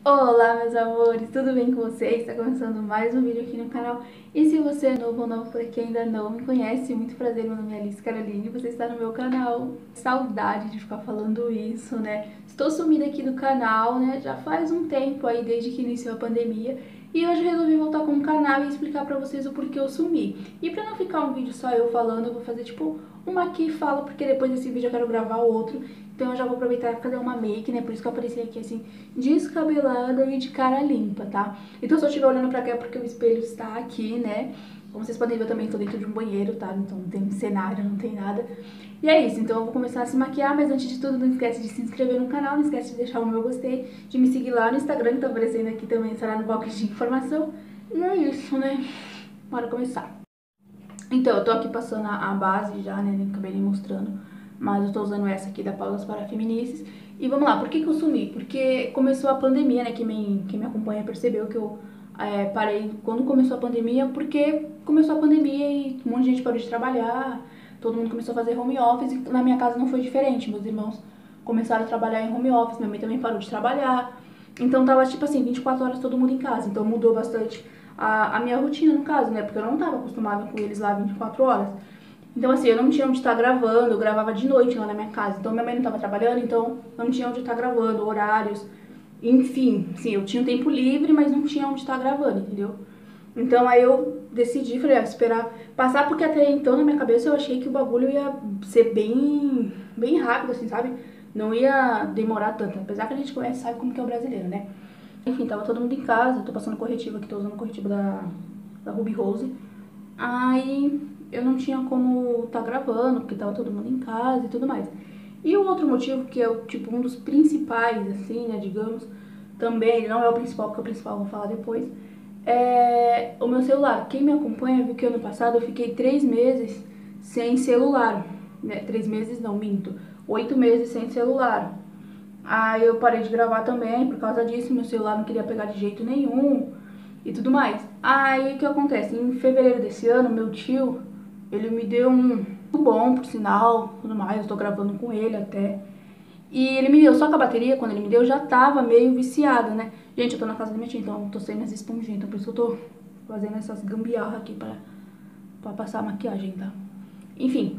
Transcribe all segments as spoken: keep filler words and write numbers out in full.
Olá, meus amores, tudo bem com vocês? Está começando mais um vídeo aqui no canal. E se você é novo ou novo por aqui e ainda não me conhece, muito prazer, meu nome é Alice Caroline, você está no meu canal. Saudade de ficar falando isso, né? Estou sumida aqui do canal, né? Já faz um tempo aí, desde que iniciou a pandemia. E hoje resolvi voltar com o canal e explicar pra vocês o porquê eu sumi. E pra não ficar um vídeo só eu falando, eu vou fazer tipo uma aqui e fala, porque depois desse vídeo eu quero gravar outro. Então eu já vou aproveitar e fazer uma make, né? Por isso que eu apareci aqui assim, descabelada e de cara limpa, tá? Então se eu estiver olhando pra cá é porque o espelho está aqui, né? Como vocês podem ver, eu também tô dentro de um banheiro, tá? Então não tem cenário, não tem nada. E é isso, então eu vou começar a se maquiar, mas antes de tudo não esquece de se inscrever no canal, não esquece de deixar o meu gostei, de me seguir lá no Instagram, que tá aparecendo aqui também, estará no box de informação. E é isso, né? Bora começar. Então, eu tô aqui passando a base já, né? Acabei nem mostrando, mas eu tô usando essa aqui da Paula para Feministas. E vamos lá, por que que eu sumi? Porque começou a pandemia, né? Quem me, quem me acompanha percebeu que eu é, parei quando começou a pandemia, porque começou a pandemia e um monte de gente parou de trabalhar, todo mundo começou a fazer home office, e na minha casa não foi diferente. Meus irmãos começaram a trabalhar em home office, minha mãe também parou de trabalhar. Então tava tipo assim, vinte e quatro horas todo mundo em casa, então mudou bastante a, a minha rotina no caso, né? Porque eu não tava acostumada com eles lá vinte e quatro horas. Então assim, eu não tinha onde estar gravando, eu gravava de noite lá na minha casa. Então minha mãe não tava trabalhando, então não tinha onde estar gravando, horários, enfim. Sim, eu tinha um tempo livre, mas não tinha onde estar gravando, entendeu? Então aí eu decidi, falei, ah, esperar passar, porque até então na minha cabeça eu achei que o bagulho ia ser bem, bem rápido, assim, sabe? Não ia demorar tanto, apesar que a gente conhece, sabe como que é o brasileiro, né? Enfim, tava todo mundo em casa, tô passando corretivo aqui, tô usando o corretivo da, da Ruby Rose. Aí eu não tinha como tá gravando, porque tava todo mundo em casa e tudo mais. E o outro motivo, que é tipo um dos principais, assim, né, digamos, também, não é o principal, porque o principal eu vou falar depois, é o meu celular. Quem me acompanha viu que ano passado eu fiquei três meses sem celular, né, três meses não, minto, oito meses sem celular. Aí eu parei de gravar também por causa disso, meu celular não queria pegar de jeito nenhum e tudo mais. Aí o que acontece? Em fevereiro desse ano, meu tio, ele me deu um bom, por sinal, tudo mais, eu tô gravando com ele até. E ele me deu, só que a bateria, quando ele me deu, já tava meio viciada, né? Gente, eu tô na casa da minha tia, então eu tô sem minhas esponjinhas, então por isso que eu tô fazendo essas gambiarra aqui pra, pra passar a maquiagem, tá? Enfim,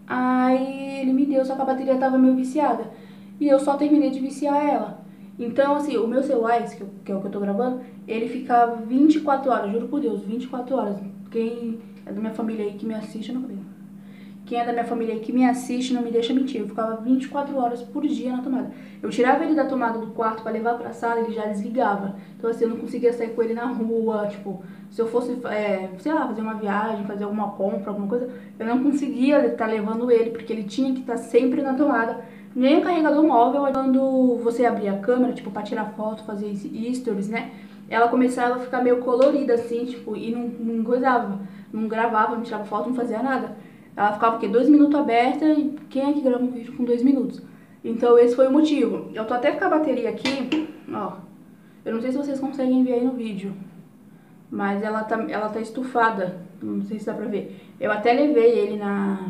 aí ele me deu, só que a bateria tava meio viciada. E eu só terminei de viciar ela. Então, assim, o meu celular, esse que, eu, que é o que eu tô gravando, ele ficava vinte e quatro horas, juro por Deus, vinte e quatro horas. Quem é da minha família aí que me assiste, eu não creio. Quem é da minha família aí que me assiste não me deixa mentir. Eu ficava vinte e quatro horas por dia na tomada. Eu tirava ele da tomada do quarto pra levar pra sala, ele já desligava. Então, assim, eu não conseguia sair com ele na rua, tipo, se eu fosse, é, sei lá, fazer uma viagem, fazer alguma compra, alguma coisa, eu não conseguia estar levando ele, porque ele tinha que estar sempre na tomada. Nem o carregador móvel, quando você abria a câmera, tipo, pra tirar foto, fazer stories, né? Ela começava a ficar meio colorida, assim, tipo, e não, não coisava, não gravava, não tirava foto, não fazia nada. Ela ficava, o quê? Dois minutos aberta, e quem é que grava um vídeo com dois minutos? Então esse foi o motivo. Eu tô até com a bateria aqui, ó. Eu não sei se vocês conseguem ver aí no vídeo, mas ela tá, ela tá estufada, não sei se dá pra ver. Eu até levei ele na...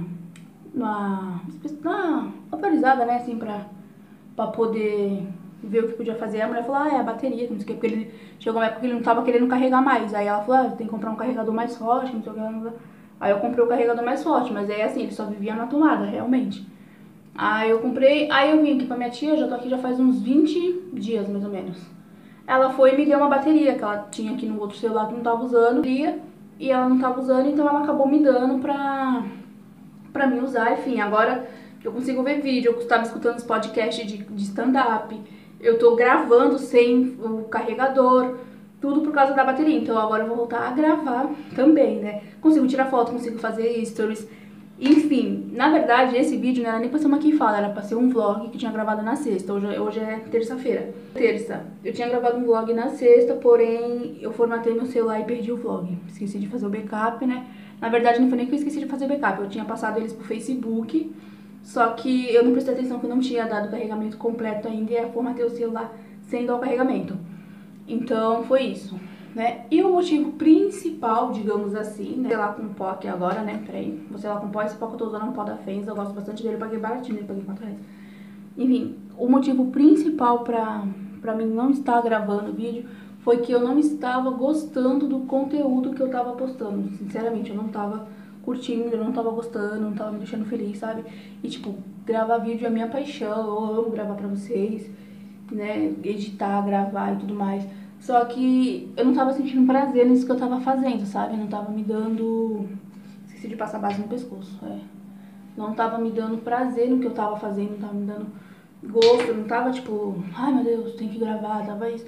na... na autorizada, né, assim, pra, pra poder ver o que podia fazer. A mulher falou, ah, é a bateria, não sei o que, porque ele chegou uma época que ele não tava querendo carregar mais. Aí ela falou, ah, tem que comprar um carregador mais forte, não sei o que. Aí eu comprei o carregador mais forte, mas aí assim, ele só vivia na tomada, realmente. Aí eu comprei, aí eu vim aqui pra minha tia, já tô aqui já faz uns vinte dias, mais ou menos. Ela foi e me deu uma bateria, que ela tinha aqui no outro celular que não tava usando, e ela não tava usando, então ela acabou me dando pra, pra mim usar, enfim, agora eu consigo ver vídeo, eu tava escutando os podcasts de, de stand-up, eu tô gravando sem o carregador, tudo por causa da bateria. Então agora eu vou voltar a gravar também, né? Consigo tirar foto, consigo fazer stories, enfim. Na verdade, esse vídeo não era nem pra ser uma que fala, era pra ser um vlog que tinha gravado na sexta. Hoje, hoje é terça-feira. Terça. Eu tinha gravado um vlog na sexta, porém eu formatei meu celular e perdi o vlog. Esqueci de fazer o backup, né? Na verdade, não foi nem que eu esqueci de fazer o backup, eu tinha passado eles pro Facebook, só que eu não prestei atenção que eu não tinha dado o carregamento completo ainda e eu formatei o celular sem dar o carregamento. Então foi isso, né? E o motivo principal, digamos assim, né? Sei lá com pó aqui agora, né? Peraí. Vou sei lá com pó, esse pó que eu tô usando é um pó da Fenza, eu gosto bastante dele, eu paguei baratinho, ele paguei quatro reais. Enfim, o motivo principal pra, pra mim não estar gravando o vídeo foi que eu não estava gostando do conteúdo que eu tava postando. Sinceramente, eu não tava curtindo, eu não tava gostando, não tava me deixando feliz, sabe? E tipo, gravar vídeo é minha paixão, eu amo gravar pra vocês, né? Editar, gravar e tudo mais. Só que eu não tava sentindo prazer nisso que eu tava fazendo, sabe? Não tava me dando... Esqueci de passar a base no pescoço, é. Não tava me dando prazer no que eu tava fazendo, não tava me dando gosto, eu não tava tipo, ai meu Deus, tem que gravar, tava isso.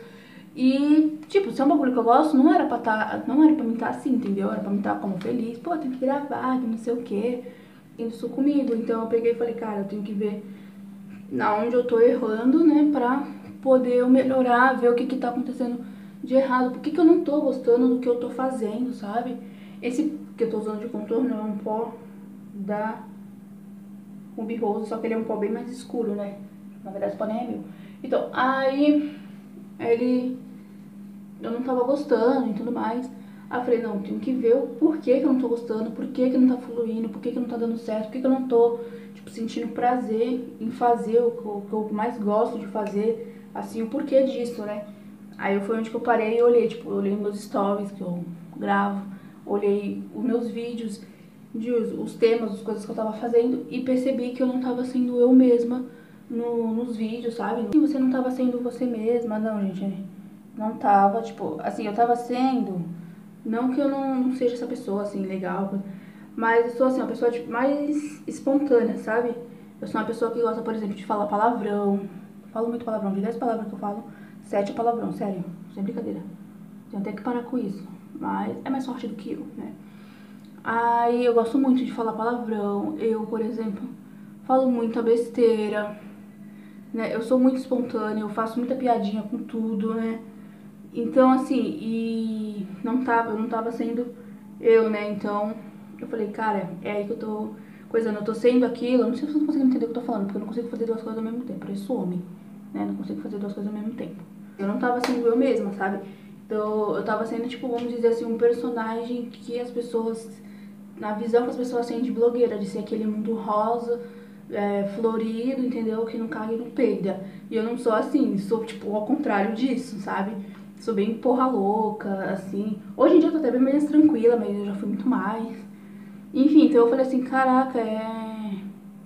E, tipo, se é um bagulho que eu gosto, não era pra tá, não era pra mim estar assim, entendeu? Era pra mim estar como feliz, pô, tem que gravar, que não sei o quê, isso comigo. Então eu peguei e falei, cara, eu tenho que ver na onde eu tô errando, né, pra poder eu melhorar, ver o que que tá acontecendo de errado, por que que eu não tô gostando do que eu tô fazendo, sabe? Esse que eu tô usando de contorno é um pó da Ruby Rose, só que ele é um pó bem mais escuro, né? Na verdade, esse pó nem é meu. Então, aí ele... eu não tava gostando e tudo mais. Aí eu falei, não, tenho que ver o porquê que eu não tô gostando, por que que não tá fluindo, por que que não tá dando certo, por que que eu não tô, tipo, sentindo prazer em fazer o que eu, o que eu mais gosto de fazer, assim, o porquê disso, né? Aí foi onde que eu parei e olhei, tipo, eu olhei meus stories que eu gravo, olhei os meus vídeos, de, os temas, as coisas que eu tava fazendo e percebi que eu não tava sendo eu mesma no, nos vídeos, sabe? E você não tava sendo você mesma, não, gente. Não tava, tipo, assim, eu tava sendo, não que eu não, não seja essa pessoa, assim, legal, mas eu sou, assim, uma pessoa tipo, mais espontânea, sabe? Eu sou uma pessoa que gosta, por exemplo, de falar palavrão, falo muito palavrão, de dez palavras que eu falo, sete é palavrão, sério, sem brincadeira. Tenho até que parar com isso, mas é mais forte do que eu, né? Aí eu gosto muito de falar palavrão, eu, por exemplo, falo muita besteira, né? Eu sou muito espontânea, eu faço muita piadinha com tudo, né? Então, assim, e não tava, eu não tava sendo eu, né? Então, eu falei, cara, é aí que eu tô coisando, eu tô sendo aquilo, eu não sei se vocês estão conseguindo entender o que eu tô falando, porque eu não consigo fazer duas coisas ao mesmo tempo, eu sou homem, né? Não consigo fazer duas coisas ao mesmo tempo. Eu não tava sendo eu mesma, sabe? Então, eu tava sendo, tipo, vamos dizer assim, um personagem que as pessoas, na visão que as pessoas têm de blogueira, de ser aquele mundo rosa, é, florido, entendeu? Que não caga e não peida. E eu não sou assim, sou, tipo, ao contrário disso, sabe? Sou bem porra louca, assim. Hoje em dia eu tô até bem mais tranquila, mas eu já fui muito mais. Enfim, então eu falei assim, caraca, é...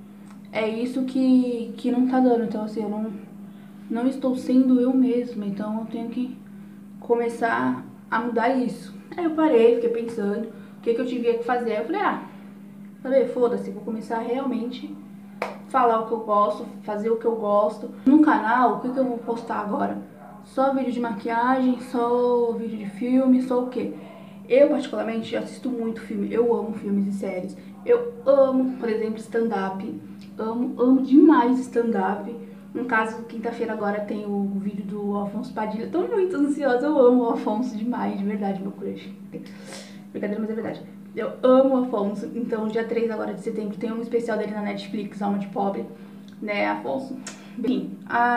é isso que, que não tá dando. Então, assim, eu não, não estou sendo eu mesma. Então eu tenho que começar a mudar isso. Aí eu parei, fiquei pensando o que, que eu tinha que fazer. Aí eu falei, ah, sabe, foda-se, vou começar a realmente falar o que eu gosto, fazer o que eu gosto. No canal, o que, que eu vou postar agora? Só vídeo de maquiagem, só vídeo de filme, só o quê? Eu, particularmente, assisto muito filme. Eu amo filmes e séries. Eu amo, por exemplo, stand-up. Amo, amo demais stand-up. No caso, quinta-feira agora tem o vídeo do Afonso Padilha. Tô muito ansiosa, eu amo o Afonso demais, de verdade, meu crush. Brincadeira, mas é verdade. Eu amo o Afonso, então dia três agora de setembro tem um especial dele na Netflix, Alma de Pobre, né, Afonso? Bem,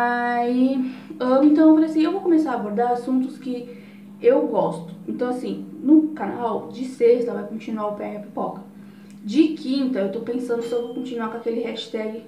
aí, amo, então eu falei assim, eu vou começar a abordar assuntos que eu gosto. Então assim, no canal, de sexta vai continuar o P R Pipoca. De quinta, eu tô pensando se eu vou continuar com aquele hashtag...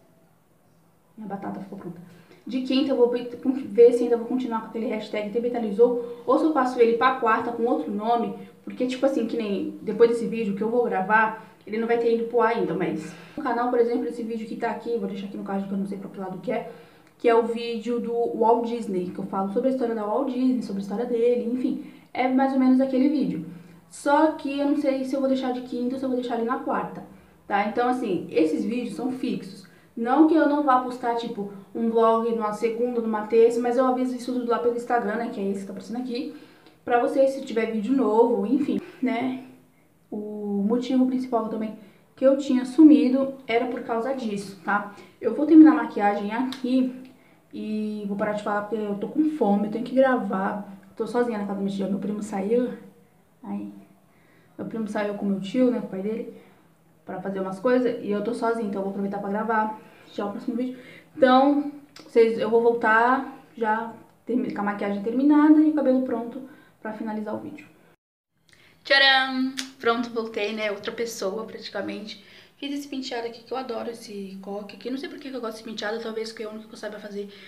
Minha batata ficou pronta. De quinta eu vou ver se ainda vou continuar com aquele hashtag Tebetalizou ou se eu passo ele pra quarta com outro nome, porque tipo assim, que nem depois desse vídeo que eu vou gravar, ele não vai ter ido pro ar ainda, mas no canal, por exemplo, esse vídeo que tá aqui, vou deixar aqui no card que eu não sei pra que lado que é, que é o vídeo do Walt Disney, que eu falo sobre a história da Walt Disney, sobre a história dele, enfim, é mais ou menos aquele vídeo. Só que eu não sei se eu vou deixar de quinta ou se eu vou deixar ele na quarta, tá? Então assim, esses vídeos são fixos. Não que eu não vá postar, tipo, um vlog numa segunda, numa terça, mas eu aviso isso tudo lá pelo Instagram, né, que é esse que tá aparecendo aqui, pra vocês, se tiver vídeo novo, enfim, né. O motivo principal também que eu tinha sumido era por causa disso, tá? Eu vou terminar a maquiagem aqui e vou parar de falar porque eu tô com fome, eu tenho que gravar. Tô sozinha na casa do meu tio, meu primo saiu, aí, meu primo saiu com meu tio, né, com o pai dele, pra fazer umas coisas, e eu tô sozinha, então eu vou aproveitar pra gravar já o próximo vídeo. Então, vocês, eu vou voltar já com a maquiagem terminada e o cabelo pronto pra finalizar o vídeo. Tcharam! Pronto, voltei, né? Outra pessoa, praticamente. Fiz esse penteado aqui, que eu adoro esse coque aqui. Não sei por que eu gosto desse penteado, talvez porque é o único que eu saiba fazer.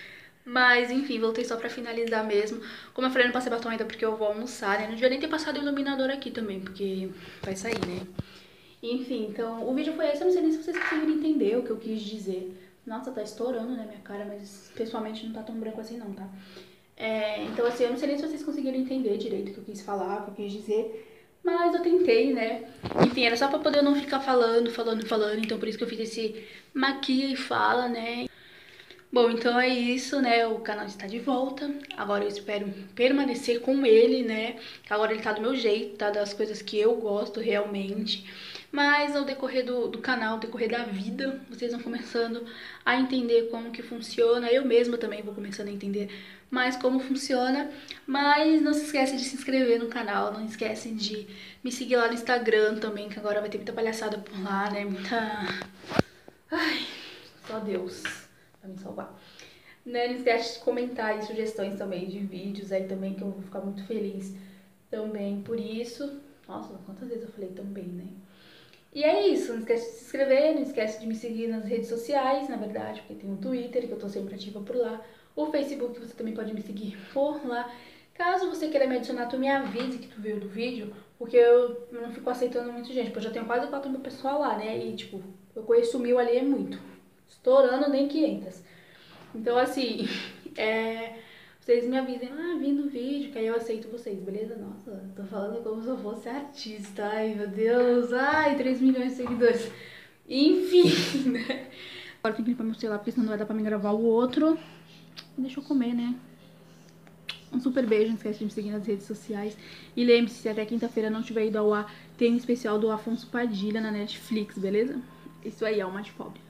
Mas, enfim, voltei só pra finalizar mesmo. Como eu falei, não passei batom ainda porque eu vou almoçar, né? Não devia nem ter passado o iluminador aqui também, porque vai sair, né? Enfim, então, o vídeo foi esse. Eu não sei nem se vocês conseguiram entender o que eu quis dizer. Nossa, tá estourando, né, minha cara, mas pessoalmente não tá tão branco assim não, tá? É, então, assim, eu não sei nem se vocês conseguiram entender direito o que eu quis falar, o que eu quis dizer. Mas eu tentei, né? Enfim, era só pra poder não ficar falando, falando, falando. Então, por isso que eu fiz esse maquia e fala, né? Bom, então é isso, né? O canal está de volta. Agora eu espero permanecer com ele, né? Agora ele tá do meu jeito, tá? Das coisas que eu gosto realmente. Mas ao decorrer do, do canal, ao decorrer da vida, vocês vão começando a entender como que funciona. Eu mesma também vou começando a entender mais como funciona. Mas não se esquece de se inscrever no canal, não esquece de me seguir lá no Instagram também, que agora vai ter muita palhaçada por lá, né? Muita... Ai, só Deus pra me salvar. Né? Não esquece de comentar aí sugestões também de vídeos aí também, que eu vou ficar muito feliz também por isso. Nossa, quantas vezes eu falei também, né? E é isso, não esquece de se inscrever, não esquece de me seguir nas redes sociais, na verdade, porque tem o Twitter, que eu tô sempre ativa por lá. O Facebook, você também pode me seguir por lá. Caso você queira me adicionar, tu me avise que tu viu do vídeo, porque eu não fico aceitando muito gente, porque eu já tenho quase quatro mil pessoal lá, né? E, tipo, eu conheço mil ali é muito. Estourando nem quinhentas. Então, assim, é, vocês me avisem, ah, vindo o vídeo, que aí eu aceito vocês, beleza? Nossa, tô falando como se eu fosse artista, ai meu Deus, ai, três milhões de seguidores. Enfim, né? Agora tem que limpar meu celular, porque senão não vai dar pra me gravar o outro. Deixa eu comer, né? Um super beijo, não esquece de me seguir nas redes sociais. E lembre-se, se até quinta-feira não tiver ido ao ar, tem um especial do Afonso Padilha na Netflix, beleza? Isso aí, alma de pobre.